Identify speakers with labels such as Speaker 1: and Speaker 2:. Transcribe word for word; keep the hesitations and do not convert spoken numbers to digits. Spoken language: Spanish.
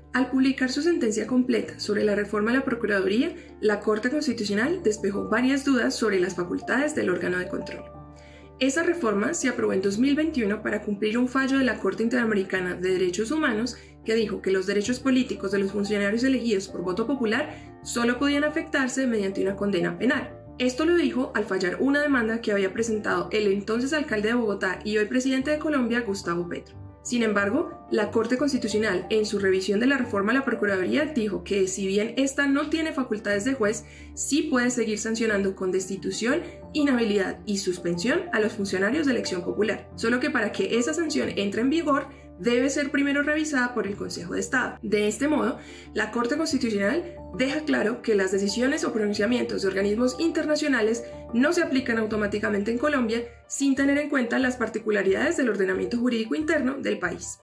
Speaker 1: Al publicar su sentencia completa sobre la reforma a la Procuraduría, la Corte Constitucional despejó varias dudas sobre las facultades del órgano de control. Esa reforma se aprobó en dos mil veintiuno para cumplir un fallo de la Corte Interamericana de Derechos Humanos que dijo que los derechos políticos de los funcionarios elegidos por voto popular solo podían afectarse mediante una condena penal. Esto lo dijo al fallar una demanda que había presentado el entonces alcalde de Bogotá y hoy presidente de Colombia, Gustavo Petro. Sin embargo, la Corte Constitucional, en su revisión de la reforma a la Procuraduría, dijo que si bien esta no tiene facultades de juez, sí puede seguir sancionando con destitución, inhabilidad y suspensión a los funcionarios de elección popular, solo que para que esa sanción entre en vigor, debe ser primero revisada por el Consejo de Estado. De este modo, la Corte Constitucional deja claro que las decisiones o pronunciamientos de organismos internacionales no se aplican automáticamente en Colombia sin tener en cuenta las particularidades del ordenamiento jurídico interno del país.